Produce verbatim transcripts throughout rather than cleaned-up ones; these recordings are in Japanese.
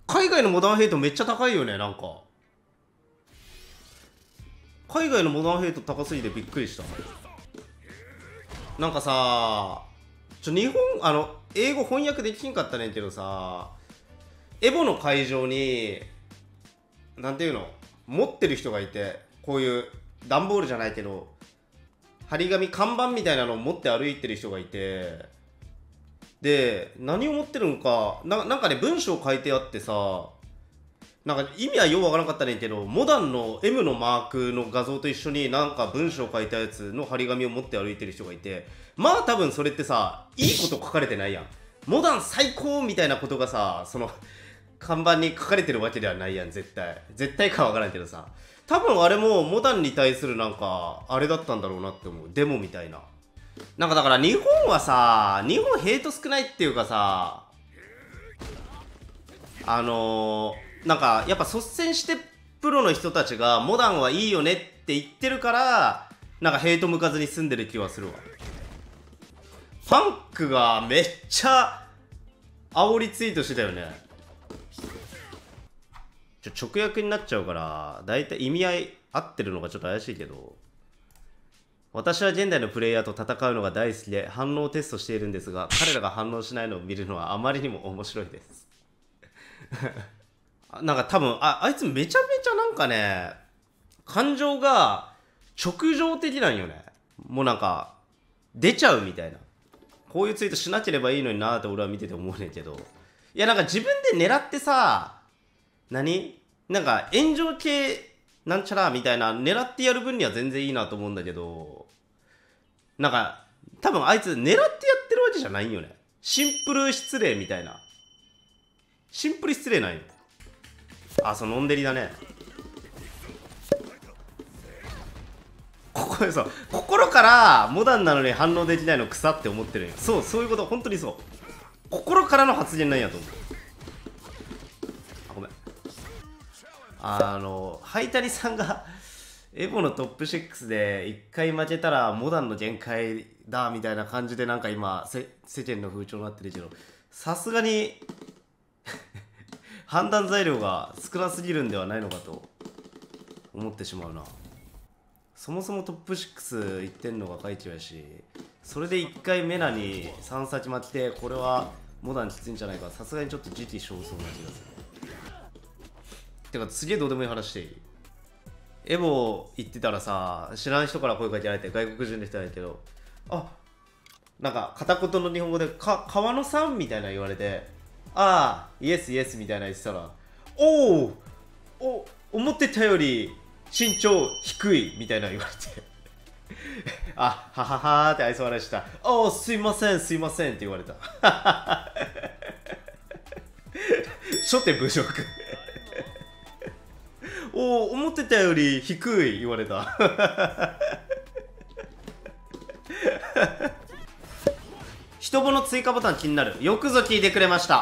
海外のモダンヘイトめっちゃ高いよね。なんか海外のモダンヘイト高すぎてびっくりした。なんかさ、ちょ日本あの英語翻訳できんかったねんけどさ、エボの会場になんていうの持ってる人がいて、こういう段ボールじゃないけど張り紙看板みたいなのを持って歩いてる人がいて、で何を持ってるのか な, なんかね文章書いてあってさ、なんか意味はようわからなかったねんけど、モダンの エム のマークの画像と一緒になんか文章書いたやつの張り紙を持って歩いてる人がいて、まあ多分それってさ、いいこと書かれてないやん。モダン最高みたいなことがさ、その看板に書かれてるわけではないやん。絶対絶対かわからんけどさ、多分あれもモダンに対するなんかあれだったんだろうなって思う。デモみたいな。なんかだから日本はさ、日本ヘイト少ないっていうかさ、あのーなんかやっぱ率先してプロの人たちがモダンはいいよねって言ってるから、なんかヘイト向かずに済んでる気はするわ。ファンクがめっちゃ煽りツイートしてたよね。ちょ直訳になっちゃうからだいたい意味合い合ってるのがちょっと怪しいけど、私は現代のプレイヤーと戦うのが大好きで反応テストしているんですが、彼らが反応しないのを見るのはあまりにも面白いですなんか多分 あ, あいつめちゃめちゃなんかね、感情が直情的なんよね。もうなんか出ちゃうみたいな。こういうツイートしなければいいのになーって俺は見てて思うねんけど、いやなんか自分で狙ってさ、何なんか炎上系なんちゃらみたいな狙ってやる分には全然いいなと思うんだけど、なんか多分あいつ狙ってやってるわけじゃないんよね。シンプル失礼みたいな。シンプル失礼なんよ。あ、そう、のんでりだね。ここでそう、心からモダンなのに反応できないの草って思ってるんよ。そう、そういうこと、本当にそう。心からの発言なんやと思う。あ、ごめん。あの、ハイタリさんがエボのトップシックスで一回負けたらモダンの限界だみたいな感じでなんか今世間の風潮になってるけど、さすがに判断材料が少なすぎるんではないのかと思ってしまうな。そもそもトップシックスいってんのが海地やし、それでいっかいメナにさん先負けて、これはモダンきついんじゃないか、さすがにちょっと時期尚早な気がする。てかすげえどうでもいい話していい？エボ行ってたらさ、知らん人から声かけられて、外国人の人なんやけど、あ、なんか片言の日本語でか川野さんみたいな言われて、ああイエスイエスみたいな言ってたら、おおお思ってたより身長低いみたいな言われてあはははーって愛想笑いした。おおすいませんすいませんって言われた初手侮辱おお思ってたより低い言われた人ボの追加ボタン気になる。よくぞ聞いてくれました。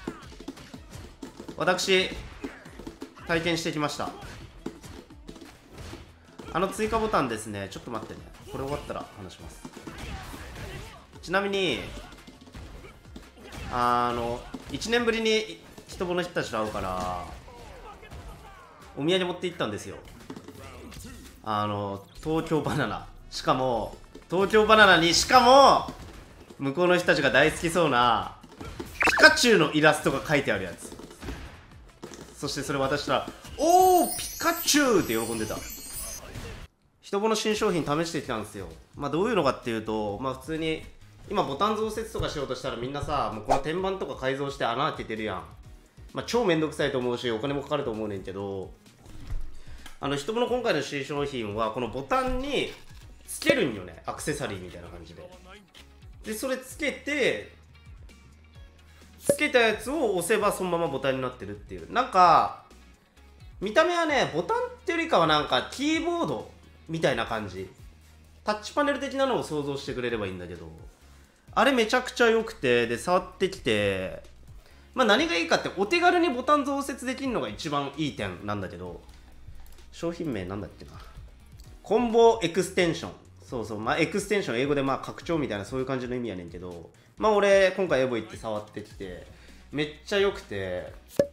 私体験してきました。あの追加ボタンですね。ちょっと待ってね、これ終わったら話します。ちなみにあのいちねんぶりに人ボの人たちと会うからお土産持って行ったんですよ。あの東京バナナ、しかも東京バナナにしかも向こうの人たちが大好きそうなピカチュウのイラストが描いてあるやつ。そしてそれ渡したら、おーピカチュウって喜んでた。人ボの新商品試してきたんですよ。まあどういうのかっていうと、まあ普通に今ボタン増設とかしようとしたらみんなさ、もうこの天板とか改造して穴開けてるやん。まあ超めんどくさいと思うしお金もかかると思うねんけど、あの人ボの今回の新商品はこのボタンにつけるんよね。アクセサリーみたいな感じで。でそれつけてつけたやつを押せばそのままボタンになってるっていう。なんか見た目はねボタンってよりかはなんかキーボードみたいな感じ、タッチパネル的なのを想像してくれればいいんだけど、あれめちゃくちゃ良くて、で触ってきて、まあ何がいいかってお手軽にボタン増設できるのが一番いい点なんだけど、商品名なんだっけな、コンボエクステンション。そうそう、まあエクステンション英語でまあ拡張みたいなそういう感じの意味やねんけど、まあ俺今回エボ行って触ってきてめっちゃ良くて、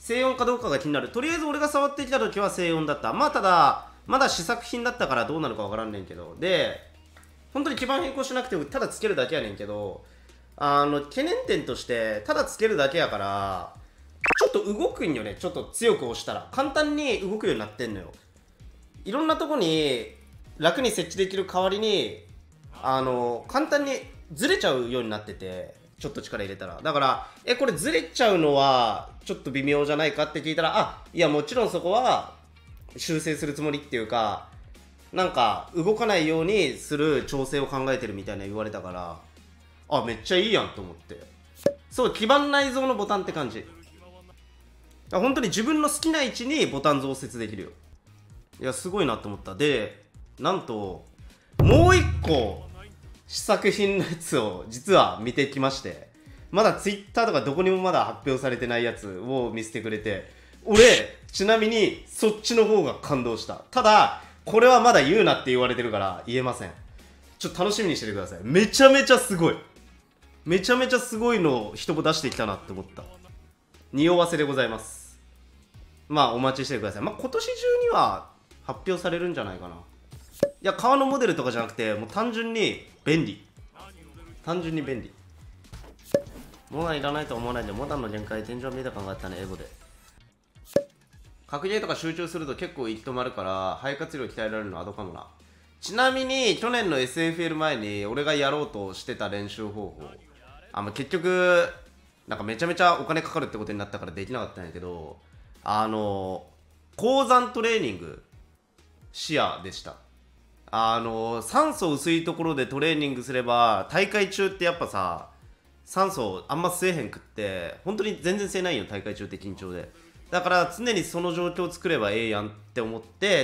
静音かどうかが気になる。とりあえず俺が触ってきた時は静音だった。まあただまだ試作品だったからどうなるかわからんねんけど、で本当に基盤変更しなくてもただつけるだけやねんけど、あの懸念点としてただつけるだけやからちょっと動くんよね。ちょっと強く押したら簡単に動くようになってんのよ。いろんなとこに楽に設置できる代わりにあの簡単にずれちゃうようになってて、ちょっと力入れたら。だからえこれずれちゃうのはちょっと微妙じゃないかって聞いたら、あいやもちろんそこは修正するつもりっていうか、なんか動かないようにする調整を考えてるみたいな言われたから、あめっちゃいいやんと思って。そう基盤内蔵のボタンって感じ。本当に自分の好きな位置にボタン増設できるよ。いやすごいなと思った。でなんともう一個試作品のやつを実は見てきまして、まだツイッターとかどこにもまだ発表されてないやつを見せてくれて、俺ちなみにそっちの方が感動した。ただこれはまだ言うなって言われてるから言えません。ちょっと楽しみにしててください。めちゃめちゃすごい、めちゃめちゃすごいのを人も出してきたなって思った。匂わせでございます。まあお待ちしてください。まあ今年中には発表されるんじゃないかな。いや革のモデルとかじゃなくて、もう単純に便利、単純に便利。モダンいらないと思わないんで、モダンの限界天井見た感があったね。英語で格ゲーとか集中すると結構行き止まるから肺活量鍛えられるのはアドかもな。ちなみに去年の エスエフエル 前に俺がやろうとしてた練習方法、あの結局なんかめちゃめちゃお金かかるってことになったからできなかったんやけど、あの高山トレーニング視野でした。あの酸素薄いところでトレーニングすれば、大会中ってやっぱさ酸素あんま吸えへんくって本当に全然吸えないよ大会中って緊張で。だから常にその状況を作ればええやんって思って、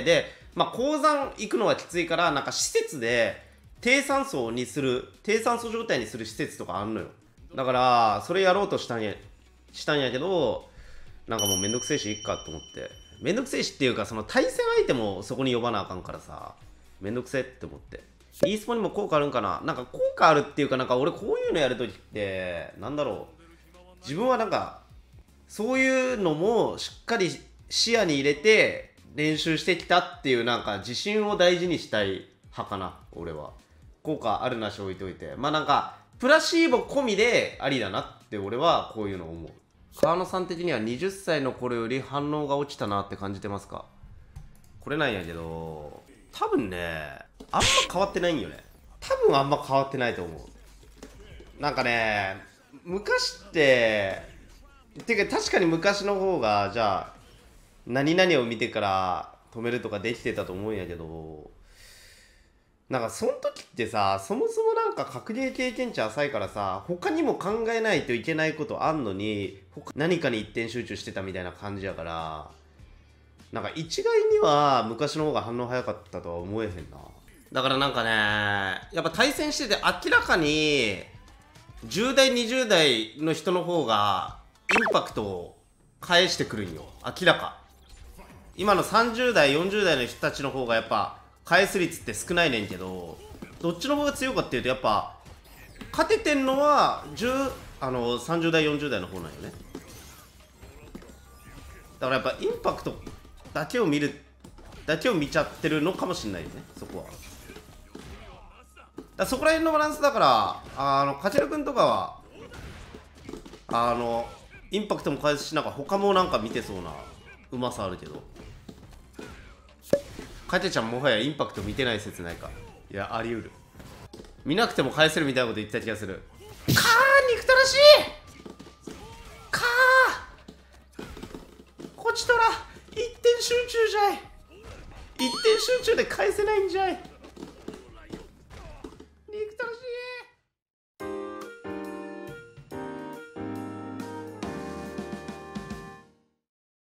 でまあ高山行くのはきついから、なんか施設で低酸素にする低酸素状態にする施設とかあんのよ。だからそれやろうとしたんやしたんやけど、なんかもうめんどくせえしいっかと思って、めんどくせえしっていうかその対戦相手もそこに呼ばなあかんからさ、めんどくせえって思って。 e スポにも効果あるんかな。なんか効果あるっていうか、なんか俺こういうのやるときってなんだろう、自分はなんかそういうのもしっかり視野に入れて練習してきたっていう、なんか自信を大事にしたい派かな俺は。効果あるなし置いといて、まあなんかプラシーボ込みでありだなって俺はこういうの思う。川野さん的にははたちの頃より反応が落ちたなって感じてますか。これなんやけど多分ねあんま変わってないんよね。多分あんま変わってないと思う。なんかね昔っててか確かに昔の方がじゃあ何々を見てから止めるとかできてたと思うんやけど、なんかその時ってさ、そもそもなんか格ゲー経験値浅いからさ、他にも考えないといけないことあんのに他何かに一点集中してたみたいな感じやから、なんか一概には昔の方が反応早かったとは思えへんな。だからなんかねやっぱ対戦してて明らかにじゅう代にじゅう代の人の方がインパクトを返してくるんよ、明らか。今のさんじゅう代よんじゅう代の人たちの方がやっぱ返す率って少ないねんけど、どっちの方が強いかっていうとやっぱ勝ててんのはじゅうあのさんじゅう代よんじゅう代の方なんよね。だからやっぱインパクトだけを見るだけを見ちゃってるのかもしれないよね、そこは。だそこら辺のバランスだから、あのカチェル君とかはあのインパクトも返すし、なんか他もなんか見てそうなうまさあるけど、カチェちゃんもはやインパクト見てない説ないか。いやあり得る、見なくても返せるみたいなこと言った気がする。かー憎たらしいかーこちとら一点集中じゃい、一点集中で返せないんじゃい。